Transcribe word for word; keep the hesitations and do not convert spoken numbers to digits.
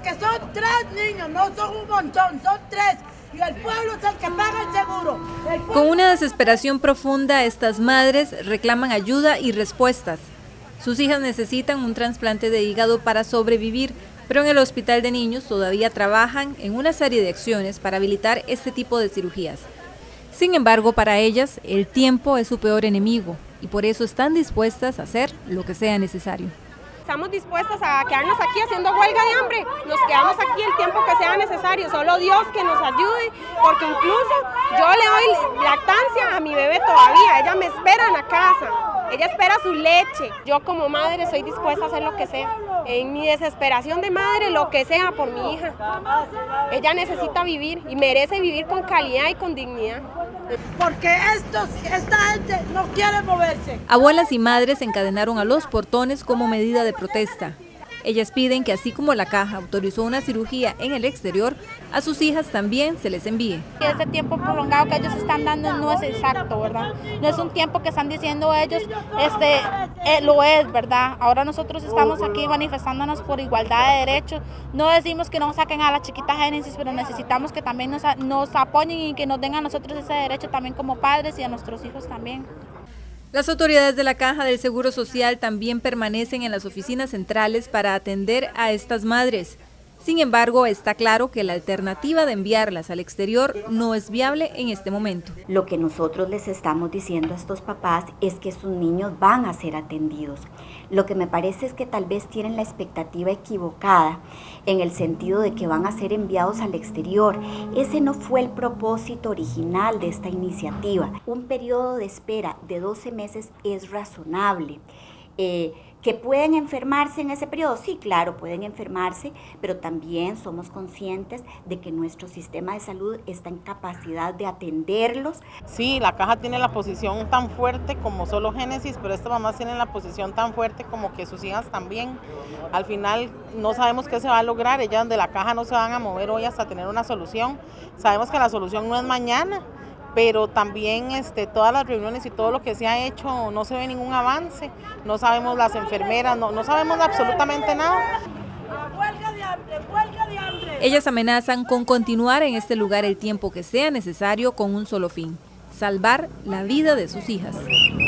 porque son tres niños, no son un montón, son tres. Y el pueblo es el que paga el seguro. El Con una desesperación profunda, estas madres reclaman ayuda y respuestas. Sus hijas necesitan un trasplante de hígado para sobrevivir, pero en el hospital de niños todavía trabajan en una serie de acciones para habilitar este tipo de cirugías. Sin embargo, para ellas, el tiempo es su peor enemigo y por eso están dispuestas a hacer lo que sea necesario. Estamos dispuestas a quedarnos aquí haciendo huelga de hambre, nos quedamos aquí el tiempo que sea necesario, solo Dios que nos ayude, porque incluso yo le doy lactancia a mi bebé todavía, ella me espera en la casa, ella espera su leche. Yo como madre soy dispuesta a hacer lo que sea, en mi desesperación de madre, lo que sea por mi hija. Ella necesita vivir y merece vivir con calidad y con dignidad. Porque estos, esta gente no quiere moverse. Abuelas y madres se encadenaron a los portones como medida de protesta. Ellas piden que así como la caja autorizó una cirugía en el exterior, a sus hijas también se les envíe. Este tiempo prolongado que ellos están dando no es exacto, ¿verdad? No es un tiempo que están diciendo ellos, este, eh, lo es, ¿verdad? Ahora nosotros estamos aquí manifestándonos por igualdad de derechos. No decimos que no saquen a la chiquita Génesis, pero necesitamos que también nos, nos apoyen y que nos den a nosotros ese derecho también como padres y a nuestros hijos también. Las autoridades de la Caja del Seguro Social también permanecen en las oficinas centrales para atender a estas madres. Sin embargo, está claro que la alternativa de enviarlas al exterior no es viable en este momento. Lo que nosotros les estamos diciendo a estos papás es que sus niños van a ser atendidos. Lo que me parece es que tal vez tienen la expectativa equivocada en el sentido de que van a ser enviados al exterior. Ese no fue el propósito original de esta iniciativa. Un periodo de espera de doce meses es razonable. Eh, ¿Que pueden enfermarse en ese periodo? Sí, claro, pueden enfermarse, pero también somos conscientes de que nuestro sistema de salud está en capacidad de atenderlos. Sí, la Caja tiene la posición tan fuerte como solo Génesis, pero estas mamás tienen la posición tan fuerte como que sus hijas también. Al final no sabemos qué se va a lograr, ellas de la Caja no se van a mover hoy hasta tener una solución. Sabemos que la solución no es mañana, pero también este, todas las reuniones y todo lo que se ha hecho no se ve ningún avance, no sabemos las enfermeras, no, no sabemos absolutamente nada. Huelga de hambre, huelga de hambre. Ellas amenazan con continuar en este lugar el tiempo que sea necesario con un solo fin: salvar la vida de sus hijas.